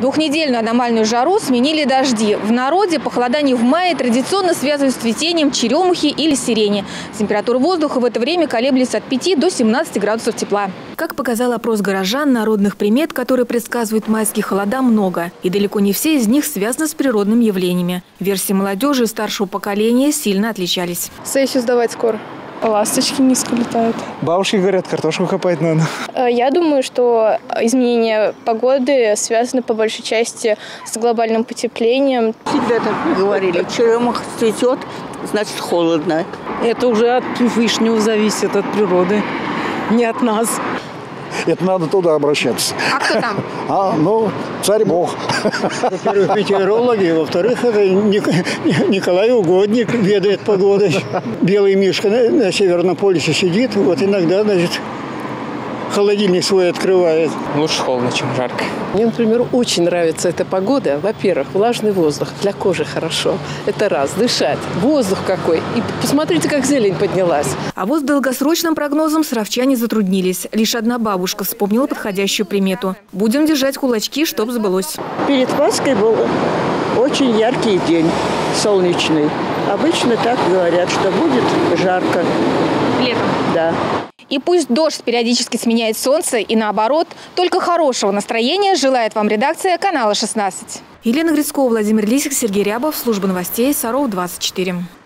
Двухнедельную аномальную жару сменили дожди. В народе похолодание в мае традиционно связывают с цветением черемухи или сирени. Температура воздуха в это время колеблется от 5 до 17 градусов тепла. Как показал опрос горожан, народных примет, которые предсказывают майские холода, много. И далеко не все из них связаны с природными явлениями. Версии молодежи и старшего поколения сильно отличались. Сессию сдавать скоро. Ласточки низко летают. Бабушки говорят, картошку копать надо. Я думаю, что изменения погоды связаны по большей части с глобальным потеплением. Всегда так говорили, черемуха цветет, значит холодно. Это уже от Всевышнего зависит, от природы, не от нас. Это надо туда обращаться. А кто там? Царь Бог. Во-первых, метеорологи, во-вторых, это Николай Угодник ведает погодой. Белый мишка на Северном полюсе сидит, вот иногда, значит, холодильник свой открывает. Лучше холодно, чем жарко. Мне, например, очень нравится эта погода. Во-первых, влажный воздух, для кожи хорошо. Это раз. Дышать. Воздух какой. И посмотрите, как зелень поднялась. А вот с долгосрочным прогнозом саровчане затруднились. Лишь одна бабушка вспомнила подходящую примету. Будем держать кулачки, чтоб сбылось. Перед Пасхой был очень яркий день, солнечный. Обычно так говорят, что будет жарко. Летом. Да. И пусть дождь периодически сменяет солнце и наоборот, только хорошего настроения желает вам редакция канала 16. Елена Грицкова, Владимир Лисик, Сергей Рябов, служба новостей Саров 24.